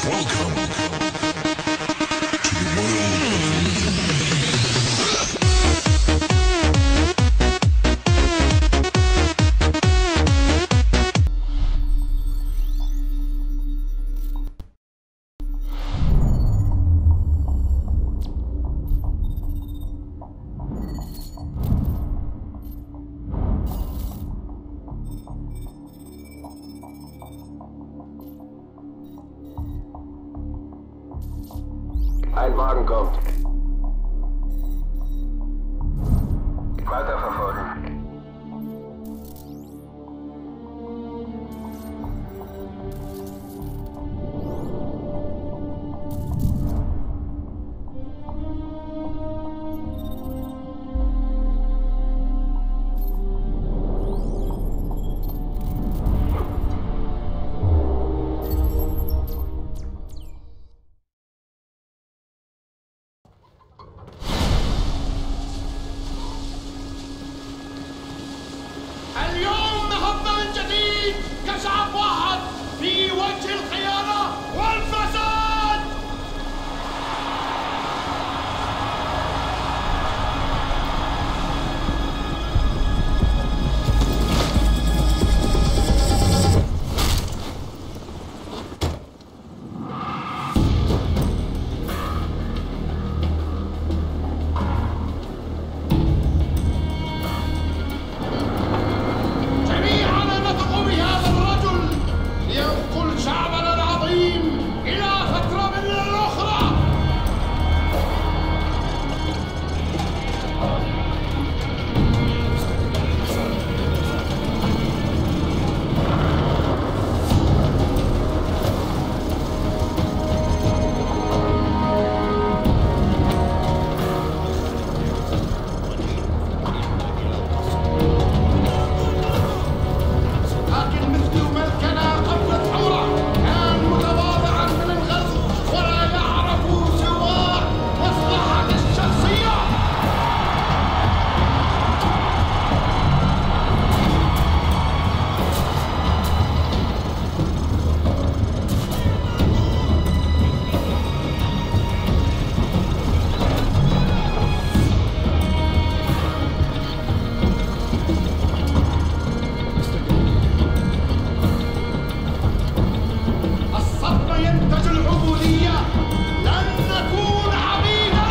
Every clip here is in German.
Ein Wagen kommt. Weiterverfolgen. اليوم نهضنا من جديد كشعب واحد في وجه الخيانة والفساد. شعبنا العظيم إلى فترة من الأخرى. لكن مثل ملكنا قبل الثورة كان متواضعا من الغزو ولا يعرف سوى مصلحته الشخصية. الصدمة ينتج العبودية، لن نكون عبيدا.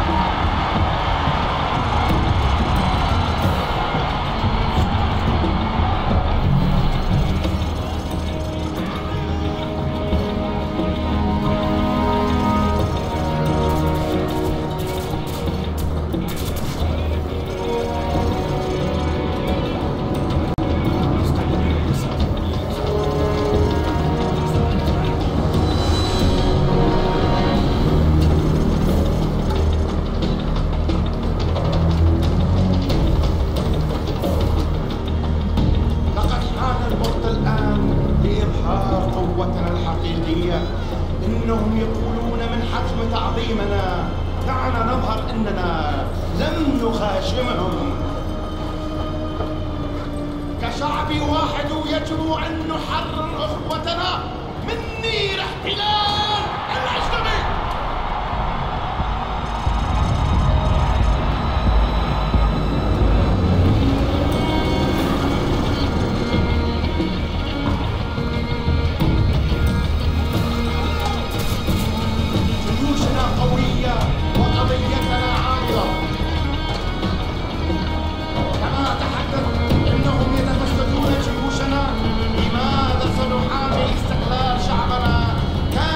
لقد حان الوقت الآن لإظهار قوتنا الحقيقية. إنهم يقولون من حتم تعظيمنا، دعنا نظهر أننا لم نخاشمهم. كشعب واحد يجب أن نحرر أخوتنا من نير احتلال الأجنبي. جيوشنا قوية وقضيتنا عارضة. كما تحدث إنهم يتفسدون جيوشنا، لماذا سنحامي استقلال شعبنا؟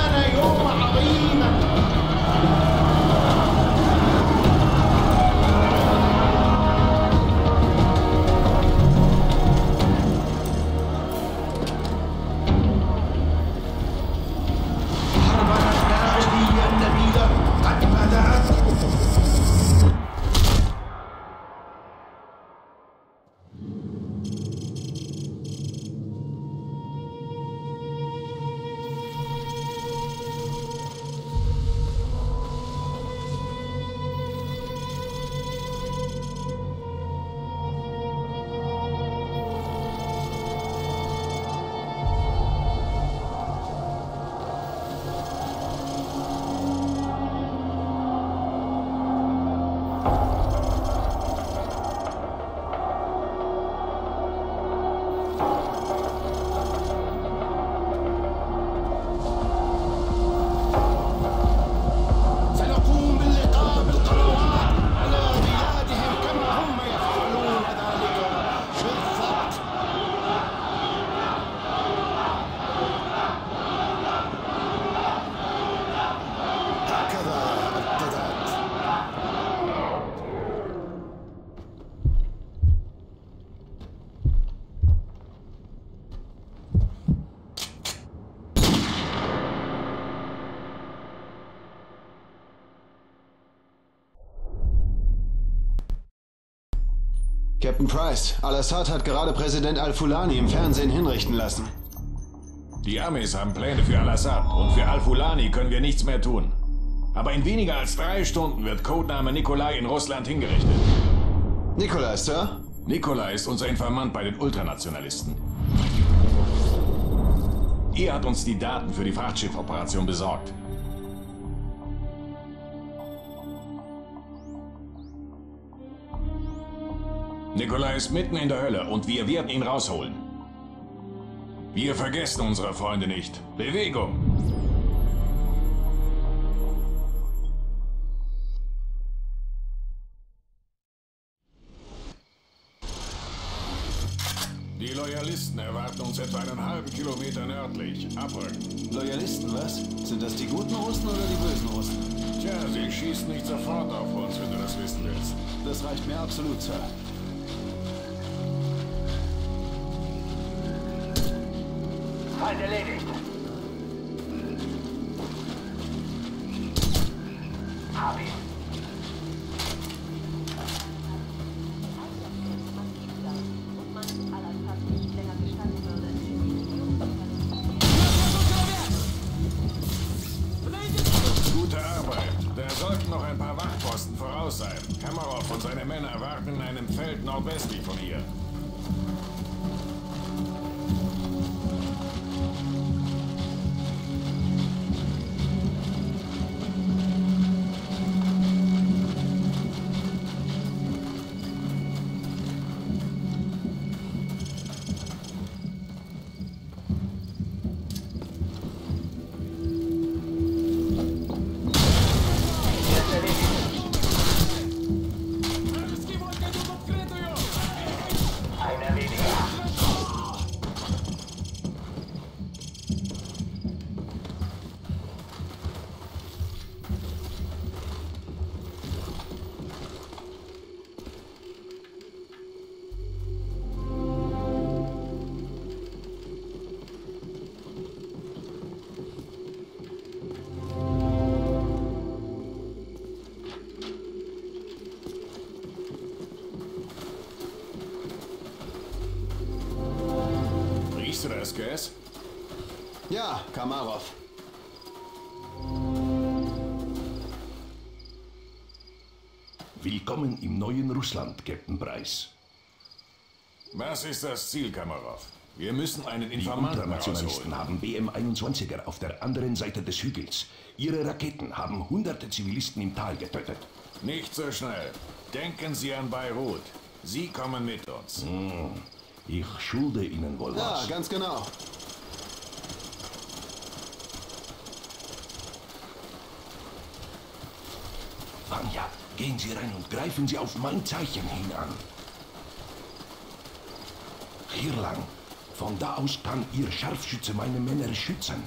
Captain Price, Al-Assad hat gerade Präsident Al-Fulani im Fernsehen hinrichten lassen. Die Amis haben Pläne für Al-Assad und für Al-Fulani können wir nichts mehr tun. Aber in weniger als 3 Stunden wird Codename Nikolai in Russland hingerichtet. Nikolai, Sir? Nikolai ist unser Informant bei den Ultranationalisten. Er hat uns die Daten für die Frachtschiffoperation besorgt. Nikolai ist mitten in der Hölle und wir werden ihn rausholen. Wir vergessen unsere Freunde nicht. Bewegung! Die Loyalisten erwarten uns etwa einen halben Kilometer nördlich. Abrücken. Loyalisten, was? Sind das die guten Russen oder die bösen Russen? Tja, sie schießen nicht sofort auf uns, wenn du das wissen willst. Das reicht mir absolut, Sir. Feind erledigt. Hab ihn. Gute Arbeit. Da sollten noch ein paar Wachposten voraus sein. Kamarov und seine Männer warten in einem Feld nordwestlich von hier. Riechst du das Gas? Ja, Kamarov. Willkommen im neuen Russland, Captain Price. Was ist das Ziel, Kamarov? Wir müssen einen Die Informanten Ultranationalisten rausholen. haben BM-21er auf der anderen Seite des Hügels. Ihre Raketen haben hunderte Zivilisten im Tal getötet. Nicht so schnell. Denken Sie an Beirut. Sie kommen mit uns. Ich schulde Ihnen wohl Ja, was. ganz genau. Vanya, gehen Sie rein und greifen Sie auf mein Zeichen hin an. Hier lang. Von da aus kann Ihr Scharfschütze meine Männer schützen.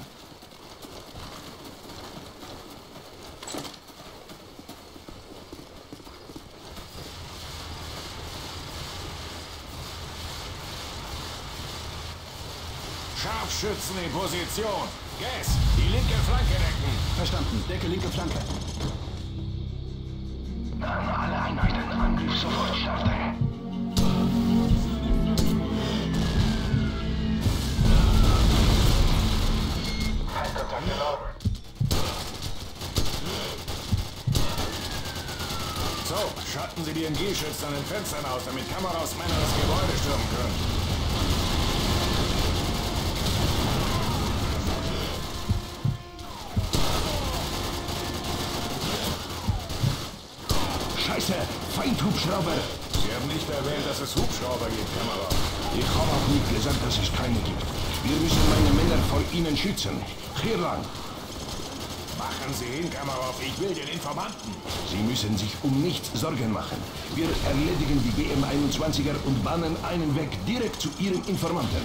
Scharfschützen in Position. Gas, die linke Flanke decken. Verstanden. Decke linke Flanke. An alle Einheiten, Angriff sofort starten. Feindkontakt in Ordnung. So, schatten Sie die MG-Schützen an den Fenstern aus, damit Kameras Männer das Gebäude stürmen können. Scheiße! Feindhubschrauber! Sie haben nicht erwähnt, dass es Hubschrauber gibt, Kamerad. Ich habe auch nicht gesagt, dass es keine gibt. Wir müssen meine Männer vor ihnen schützen. Hier lang. Machen Sie hin, Kamerad. Ich will den Informanten. Sie müssen sich um nichts Sorgen machen. Wir erledigen die BM-21er und bahnen einen Weg direkt zu Ihrem Informanten.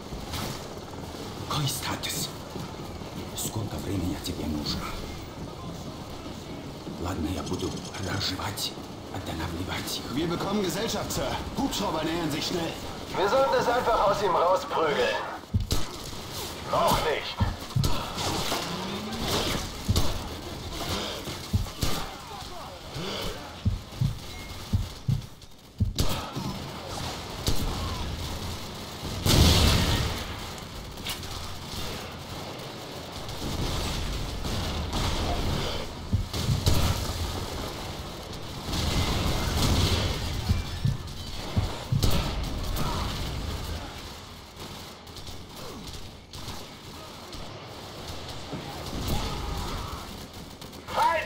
Какой статус? Сколько времени тебе нужно? Ладно, я буду разжевать, останавливать их. Wir bekommen Gesellschaft, Sir. Hubschrauber nähern sich schnell. Wir sollten es einfach aus ihm rausprügeln. Noch nicht.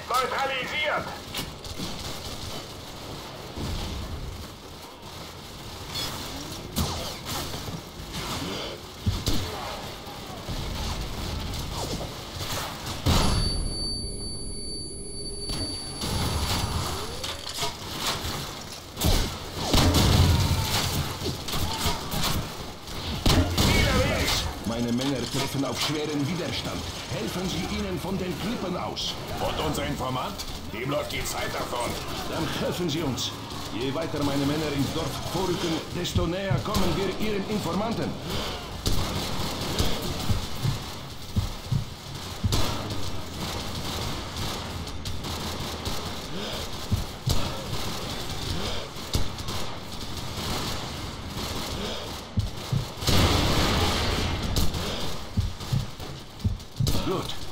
neutralisiert. Meine Männer treffen auf schweren Widerstand. Helfen Sie ihnen von den Klippen aus. Und unser Informant? Dem läuft die Zeit davon. Dann helfen Sie uns. Je weiter meine Männer ins Dorf vorrücken, desto näher kommen wir Ihren Informanten. Gut.